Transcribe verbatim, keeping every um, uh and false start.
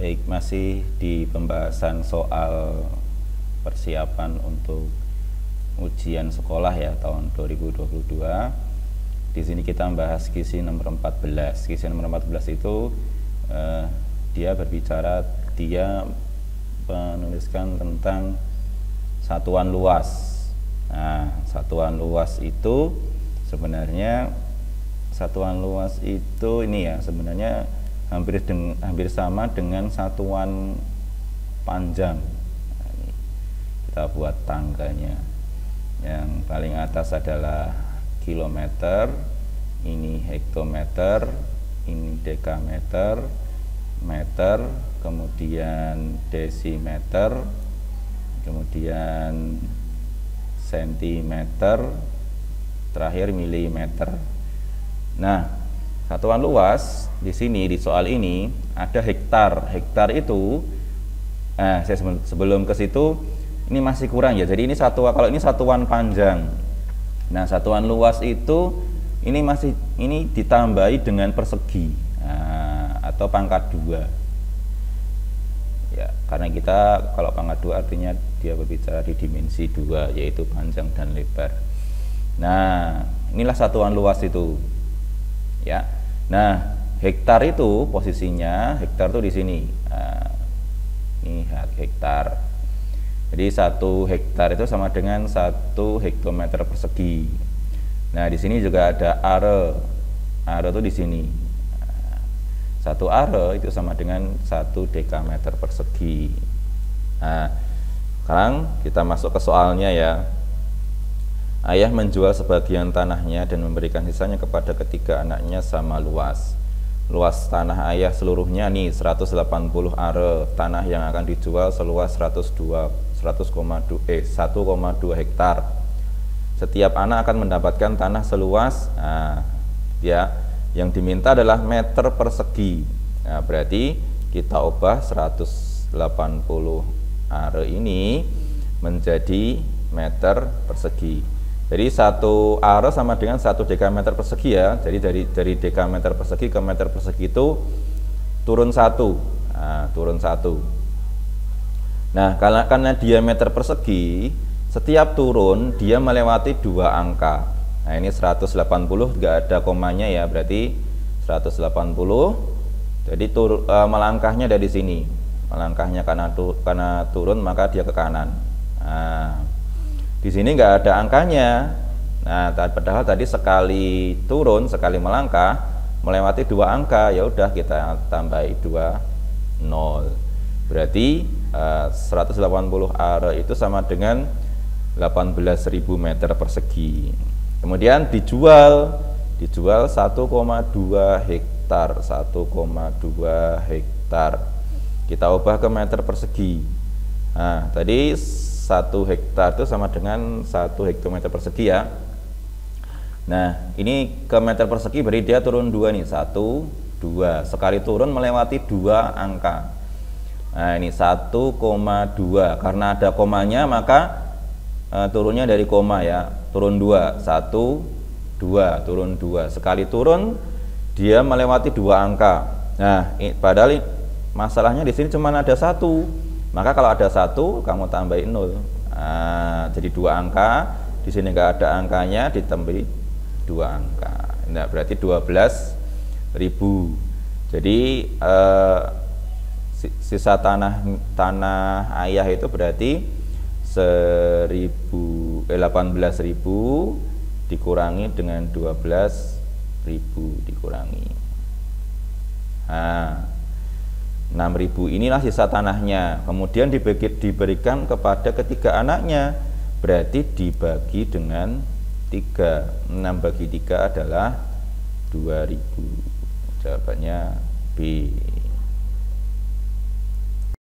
Baik, masih di pembahasan soal persiapan untuk ujian sekolah ya tahun dua ribu dua puluh dua. Di sini kita membahas skisi nomor empat belas. Skisi nomor empat belas itu eh, dia berbicara, dia menuliskan tentang satuan luas. Nah, satuan luas itu sebenarnya satuan luas itu ini ya sebenarnya hampir deng, hampir sama dengan satuan panjang. Nah, ini kita buat tangganya. Yang paling atas adalah kilometer, ini hektometer, ini dekameter, meter, kemudian desimeter, kemudian sentimeter, terakhir milimeter. Nah, satuan luas di sini di soal ini ada hektar. Hektar itu, eh, saya sebelum ke situ ini masih kurang ya. Jadi ini satu, kalau ini satuan panjang. Nah, satuan luas itu ini masih ini ditambahi dengan persegi, nah, atau pangkat dua. Ya, karena kita kalau pangkat dua artinya dia berbicara di dimensi dua, yaitu panjang dan lebar. Nah, inilah satuan luas itu. Ya. Nah, hektar itu posisinya, hektar itu di sini. Nah, ini hektar. Jadi satu hektar itu sama dengan satu hektometer persegi. Nah, di sini juga ada are. Are itu di sini. Nah, satu are itu sama dengan satu dekameter persegi. Nah, sekarang kita masuk ke soalnya ya. Ayah menjual sebagian tanahnya dan memberikan sisanya kepada ketiga anaknya sama luas. Luas tanah ayah seluruhnya nih seratus delapan puluh are. Tanah yang akan dijual seluas seratus dua, seratus koma dua, eh, satu koma dua hektar. Setiap anak akan mendapatkan tanah seluas, nah, ya, yang diminta adalah meter persegi. Nah, berarti kita ubah seratus delapan puluh are ini menjadi meter persegi. Jadi satu are sama dengan satu dekameter persegi ya. Jadi dari dari dekameter persegi ke meter persegi itu turun satu, nah, turun satu. Nah, karena karena diameter persegi setiap turun dia melewati dua angka. Nah, ini seratus delapan puluh nggak ada komanya ya, berarti seratus delapan puluh. Jadi tur, e, melangkahnya dari sini. Melangkahnya karena tu, karena turun maka dia ke kanan. Nah, di sini nggak ada angkanya. Nah, padahal tadi sekali turun, sekali melangkah melewati dua angka, ya udah kita tambahi dua, nol. Berarti uh, seratus delapan puluh are itu sama dengan delapan belas ribu meter persegi. Kemudian dijual, dijual satu koma dua hektar, satu koma dua hektar. Kita ubah ke meter persegi. Nah, tadi satu hektar itu sama dengan satu hektometer persegi ya. Nah, ini ke meter persegi berarti dia turun dua nih, satu, dua. Sekali turun melewati dua angka. Nah, ini satu koma dua. Karena ada komanya maka e, turunnya dari koma ya. Turun dua, satu, dua, turun dua. Sekali turun dia melewati dua angka. Nah, ini, padahal masalahnya di sini cuma ada satu. Maka kalau ada satu, kamu tambahin nol. Nah, jadi dua angka. Di sini nggak ada angkanya, ditambahi dua angka. Nah, berarti dua belas ribu. Jadi eh, sisa tanah tanah ayah itu berarti seribu, eh, delapan belas ribu dikurangi dengan dua belas ribu dikurangi. Nah, enam ribu inilah sisa tanahnya. Kemudian dibagi, diberikan kepada ketiga anaknya. Berarti dibagi dengan tiga. enam bagi tiga adalah dua ribu. Jawabannya B.